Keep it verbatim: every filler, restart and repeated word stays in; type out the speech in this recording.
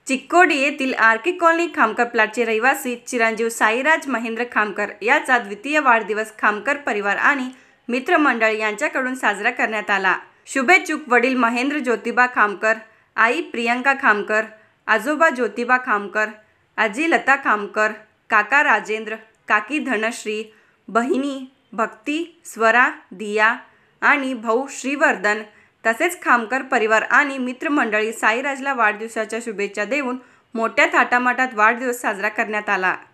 चिकोडी येथील आर के कॉलनी खामकर प्लॉटचे रहिवासी चिरंजीव साईराज महेंद्र खामकर याचा द्वितीय वाढदिवस खामकर परिवार आणि मित्रमंडळ यांच्याकडून साजरा करण्यात आला। शुभेच्छुक वडील महेंद्र ज्योतिबा खामकर, आई प्रियंका खामकर, आजोबा ज्योतिबा खामकर, आजी लता खामकर, काका राजेंद्र, काकी धनश्री, बहिणी भक्ती, स्वरा, दिया आणि भाऊ श्रीवर्धन तसेच खामकर परिवार आणि मित्रमंडळी साईराजला वाढदिवसाच्या शुभेच्छा देऊन मोठ्या थाटामाटात वाढदिवस साजरा करण्यात आला।